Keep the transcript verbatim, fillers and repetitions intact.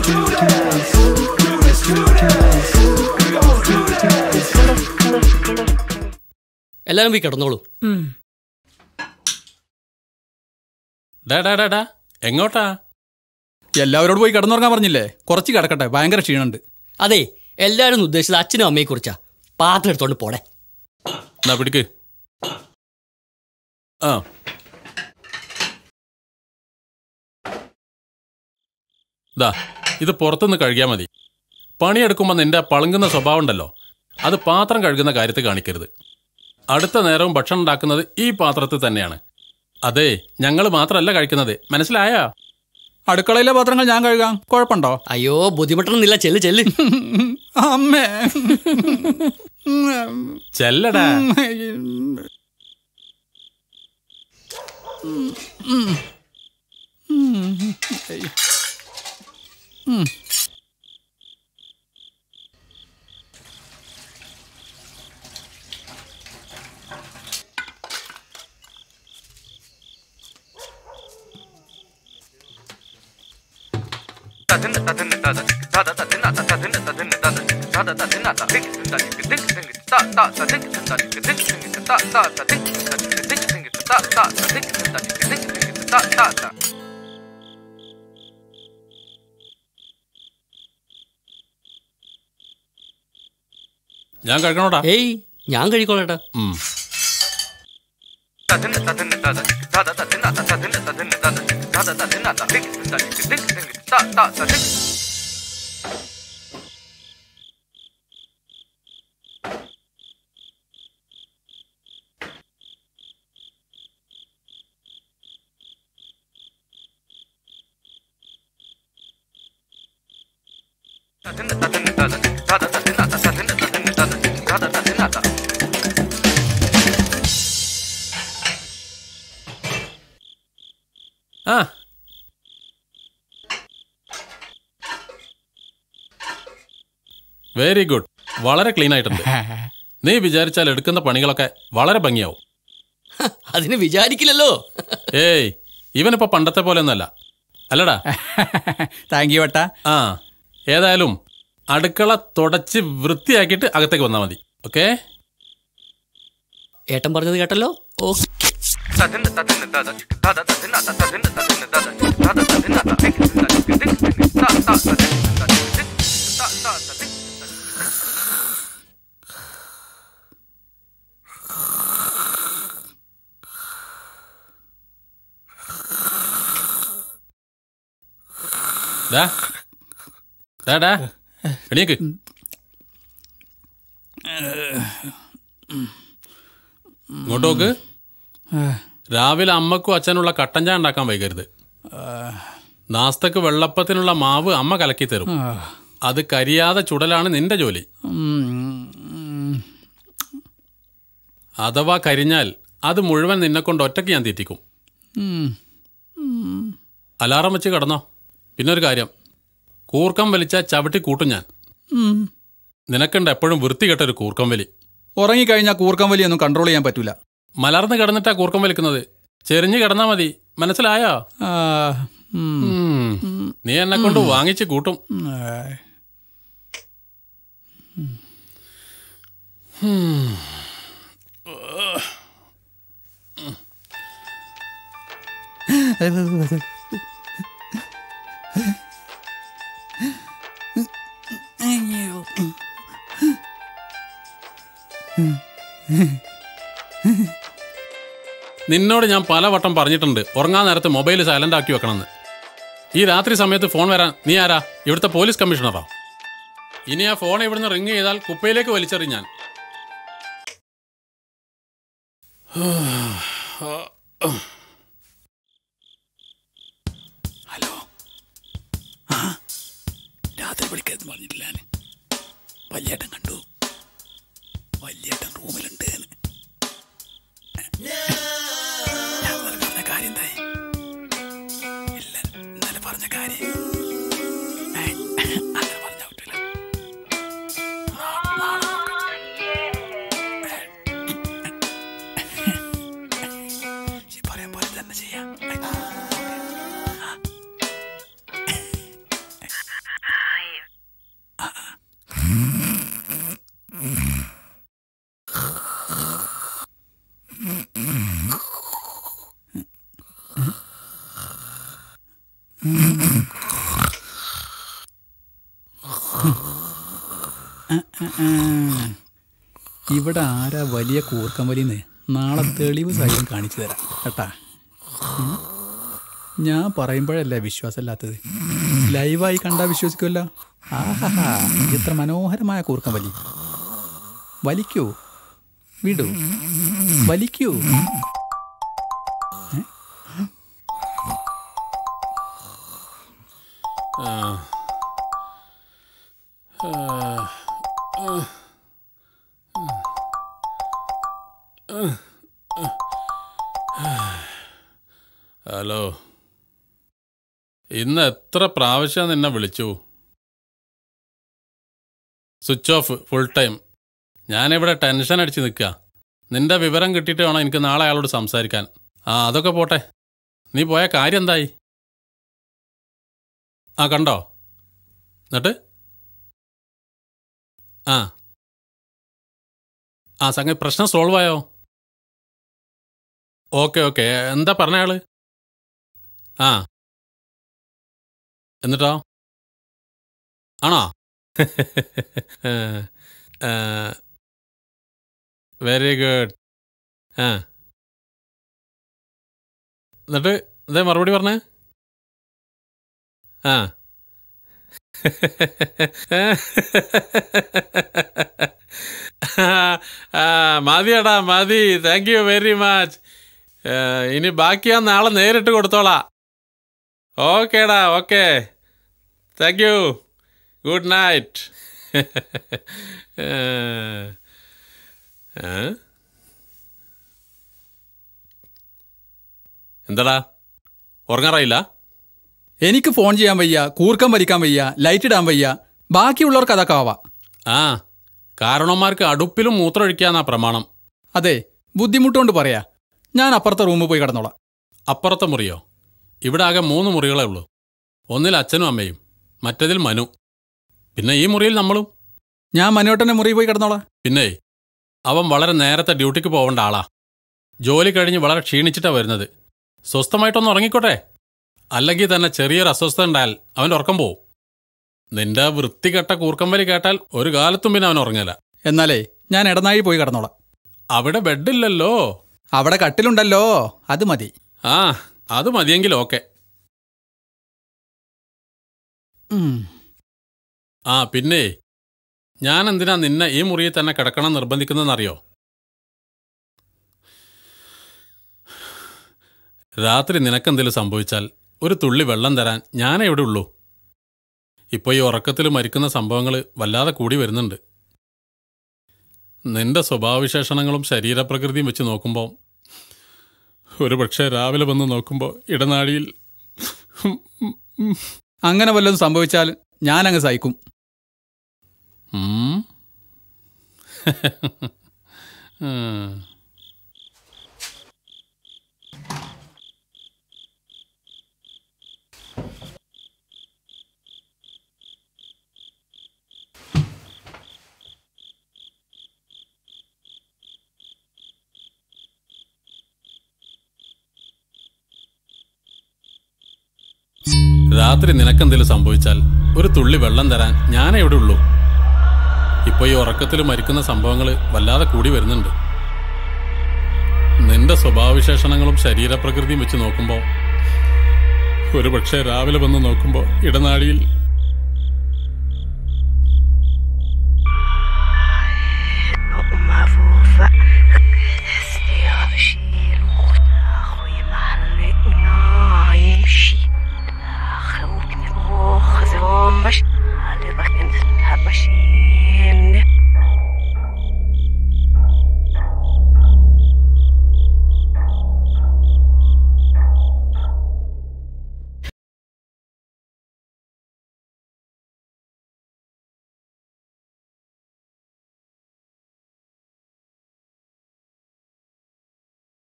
എല്ലാരും പോയി കിടന്നോളൂ. എങ്ങോട്ടാ? എല്ലാവരോടും പോയി കിടന്നുറങ്ങാൻ പറഞ്ഞില്ലേ? കുറച്ച് കിടക്കട്ടെ, ഭയങ്കര ക്ഷീണുണ്ട്. അതെ, എല്ലാരും ഉദ്ദേശിച്ചത് അച്ഛനും അമ്മയെ കുറിച്ചാ. പാത്രം എടുത്തോണ്ട് പോടെ. എന്നാ പിടിക്ക്. ആ ദാ ഇത് പുറത്തുനിന്ന് കഴുകിയാൽ മതി. പണിയെടുക്കുമ്പോൾ നിന്റെ പളുങ്ങുന്ന സ്വഭാവം ഉണ്ടല്ലോ, അത് പാത്രം കഴുകുന്ന കാര്യത്തിൽ കാണിക്കരുത്. അടുത്ത നേരവും ഭക്ഷണം ഉണ്ടാക്കുന്നത് ഈ പാത്രത്തിൽ തന്നെയാണ്. അതെ, ഞങ്ങൾ മാത്രമല്ല കഴിക്കുന്നത്, മനസ്സിലായോ? അടുക്കളയിലെ പാത്രങ്ങൾ ഞാൻ കഴുകാം, കുഴപ്പമുണ്ടോ? അയ്യോ, ബുദ്ധിമുട്ടണമെന്നില്ല. ചെല്ല് ചെല്ല്. അമ്മേ, ചെല്ലടാ. ഞാൻ കഴിക്കണോടാ? ഏയ്, ഞാൻ കഴിക്കോളേട്ടാ. ആ വെരി ഗുഡ്, വളരെ ക്ലീൻ ആയിട്ടുണ്ട്. നീ വിചാരിച്ചാൽ എടുക്കുന്ന പണികളൊക്കെ വളരെ ഭംഗിയാവും. അതിന് വിചാരിക്കില്ലല്ലോ. ഏയ്, ഇവനിപ്പോ പണ്ടത്തെ പോലെ ഒന്നല്ല, അല്ലടാ? താങ്ക് യു ഏട്ടാ. ആ, ഏതായാലും അടുക്കള തുടച്ച് വൃത്തിയാക്കിയിട്ട് അകത്തേക്ക് വന്നാൽ മതി. ഓക്കെ? ഏട്ടൻ പറഞ്ഞത് കേട്ടല്ലോ. ഓക്കെ. എണീക്ക്. ഇങ്ങോട്ട് നോക്ക്. രാവിലെ അമ്മക്കും അച്ഛനുള്ള കട്ടൻ ചായ ഉണ്ടാക്കാൻ വൈകരുത്. നാസ്തക്ക് വെള്ളപ്പത്തിനുള്ള മാവ് അമ്മ കലക്കി തരും. അത് കരിയാതെ ചുടലാണ് നിന്റെ ജോലി. അഥവാ കരിഞ്ഞാൽ അത് മുഴുവൻ നിന്നെ കൊണ്ട് ഒറ്റയ്ക്ക് ഞാൻ തീറ്റിക്കും. അലാറം വെച്ച് കിടന്നോ. പിന്നൊരു കാര്യം, കൂർക്കം വലിച്ച ചവിട്ടി കൂട്ടും ഞാൻ. നിനക്കുണ്ട് എപ്പോഴും വൃത്തികെട്ടൊരു കൂർക്കം വലി. ഉറങ്ങിക്കഴിഞ്ഞാൽ കൂർക്കം വലിയൊന്നും കൺട്രോൾ ചെയ്യാൻ പറ്റൂല. മലർന്ന് കിടന്നിട്ടാ കൂർക്കം വലിക്കുന്നത്. ചെരിഞ്ഞ് കിടന്നാ മതി, മനസ്സിലായോ? നീ എന്നെ കൊണ്ട് വാങ്ങിച്ച് കൂട്ടും. നിന്നോട് ഞാൻ പലവട്ടം പറഞ്ഞിട്ടുണ്ട് ഉറങ്ങാൻ നേരത്ത് മൊബൈൽ സൈലന്റ് ആക്കി വെക്കണമെന്ന്. ഈ രാത്രി സമയത്ത് ഫോൺ വരാൻ നീ ആരാ? ഇവിടുത്തെ പോലീസ് കമ്മീഷണറാ? ഇനി ആ ഫോൺ ഇവിടുന്ന് റിങ് ചെയ്താൽ കുപ്പയിലേക്ക് വലിച്ചെറിയും ഞാൻ. ഹലോ, രാത്രി വിളിക്കാന്ന് പറഞ്ഞിട്ടില്ല. വല്യേട്ടൻ കണ്ടു. വല്യേട്ടൻ റൂമിലുണ്ട്. ഞാൻ പറഞ്ഞ കാര്യം എന്തായി? ഇല്ല, ഇന്നലെ പറഞ്ഞ കാര്യം അങ്ങനെ പറഞ്ഞ പറ്റില്ല. പറയാൻ പോലെ തന്നെ ചെയ്യാം. ഇവിടെ ആരാ വലിയ കൂർക്കം വലിന്ന് നാളെ തെളിവ് സഹിതം കാണിച്ചു തരാം കേട്ടാ. ഞാൻ പറയുമ്പോഴല്ലേ വിശ്വാസമില്ലാത്തത്, ലൈവായി കണ്ടാൽ വിശ്വസിക്കുമല്ലോ. ആഹാ, ഇത്ര മനോഹരമായ കൂർക്കം വലി. വലിക്കൂ, വിടൂ, വലിക്കൂ. ഹലോ, ഇന്ന് എത്ര പ്രാവശ്യം നിന്നെ വിളിച്ചു? Switch off full time. ഞാനിവിടെ ടെൻഷൻ അടിച്ച് നിൽക്കുക. നിന്റെ വിവരം കിട്ടിയിട്ട് വേണം എനിക്ക് നാളെ അയാളോട് സംസാരിക്കാൻ. ആ അതൊക്കെ പോട്ടെ, നീ പോയ കാര്യം എന്തായി? ആ കണ്ടോ? എന്നിട്ട് ആ ആ സംഗതി പ്രശ്നം സോൾവ് ആയോ? ഓക്കെ ഓക്കെ, എന്താ പറഞ്ഞ ആള്? ആ എന്നിട്ടോ? ആണോ? Very good. ആ എന്നിട്ട് ഇതേ മറുപടി പറഞ്ഞേ? ആ മതിയടാ മതി, താങ്ക് യു വെരി മച്ച്. ഇനി ബാക്കി ഞാൻ നാളെ നേരിട്ട് കൊടുത്തോളാം. ഓക്കേടാ, okay, thank you, good night. എന്താടാ ഉറങ്ങാറായില്ല? എനിക്ക് ഫോൺ ചെയ്യാൻ വയ്യ, കൂർക്കം വലിക്കാൻ വയ്യ, ലൈറ്റ് ഇടാൻ വയ്യ. ബാക്കിയുള്ളവർക്ക് അതൊക്കെ ആവാം. ആ കാരണവന്മാർക്ക് അടുപ്പിലും മൂത്രമൊഴിക്കാന്നാ പ്രമാണം. അതെ, ബുദ്ധിമുട്ടുകൊണ്ട് പറയാ. ഞാൻ അപ്പുറത്തെ റൂമിൽ പോയി കിടന്നോളാം. അപ്പുറത്തെ മുറിയോ? ഇവിടെ ആകെ മൂന്ന് മുറികളേ ഉള്ളൂ. ഒന്നിൽ അച്ഛനും അമ്മയും, മറ്റതിൽ മനു, പിന്നെ ഈ മുറിയിൽ നമ്മളും. ഞാൻ മനോട്ടൻ്റെ മുറിയിൽ പോയി കിടന്നോളാം. പിന്നെ അവൻ വളരെ നേരത്തെ ഡ്യൂട്ടിക്ക് പോവേണ്ട ആളാ. ജോലി കഴിഞ്ഞ് വളരെ ക്ഷീണിച്ചിട്ടാണ് വരുന്നത്. സ്വസ്ഥമായിട്ടൊന്ന് ഉറങ്ങിക്കോട്ടെ, അല്ലെങ്കിൽ തന്നെ ചെറിയൊരു അസ്വസ്ഥത ഉണ്ടായാൽ അവൻ്റെ ഉറക്കം പോവും. നിന്റെ വൃത്തികെട്ട കൂർക്കമ്പലി കേട്ടാൽ ഒരു കാലത്തും പിന്നെ അവൻ ഉറങ്ങില്ല. എന്നാലേ ഞാൻ ഇടനാഴി പോയി കിടന്നോളാം. അവിടെ ബെഡില്ലല്ലോ. അവിടെ കട്ടിലുണ്ടല്ലോ, അത് മതി. ആ അത് മതിയെങ്കിൽ ഓക്കെ. ആ പിന്നെ ഞാൻ എന്തിനാ നിന്നെ ഈ മുറിയിൽ തന്നെ കിടക്കണം നിർബന്ധിക്കുന്നതെന്നറിയോ? രാത്രി നിനക്കെന്തെങ്കിലും സംഭവിച്ചാൽ ഒരു തുള്ളി വെള്ളം തരാൻ ഞാനേ ഇവിടെ ഉള്ളൂ. ഇപ്പോൾ ഈ ഉറക്കത്തിൽ മരിക്കുന്ന സംഭവങ്ങൾ വല്ലാതെ കൂടി വരുന്നുണ്ട്. നിന്റെ സ്വഭാവവിശേഷണങ്ങളും ശരീരപ്രകൃതിയും വെച്ച് നോക്കുമ്പോൾ ഒരു പക്ഷേ രാവിലെ വന്ന് നോക്കുമ്പോൾ ഇടനാഴിയിൽ അങ്ങനെ വല്ലതും സംഭവിച്ചാൽ ഞാനങ്ങ് സഹിക്കും. രാത്രി നിനക്കെന്തെങ്കിലും സംഭവിച്ചാൽ ഒരു തുള്ളി വെള്ളം തരാൻ ഞാനേ ഇവിടെ ഉള്ളൂ. ഇപ്പോൾ ഈ ഉറക്കത്തിൽ മരിക്കുന്ന സംഭവങ്ങൾ വല്ലാതെ കൂടി വരുന്നുണ്ട്. നിന്റെ സ്വഭാവവിശേഷണങ്ങളും ശരീരപ്രകൃതിയും വെച്ച് നോക്കുമ്പോൾ ഒരു പക്ഷേ രാവിലെ വന്ന് നോക്കുമ്പോൾ ഇടനാഴിയിൽ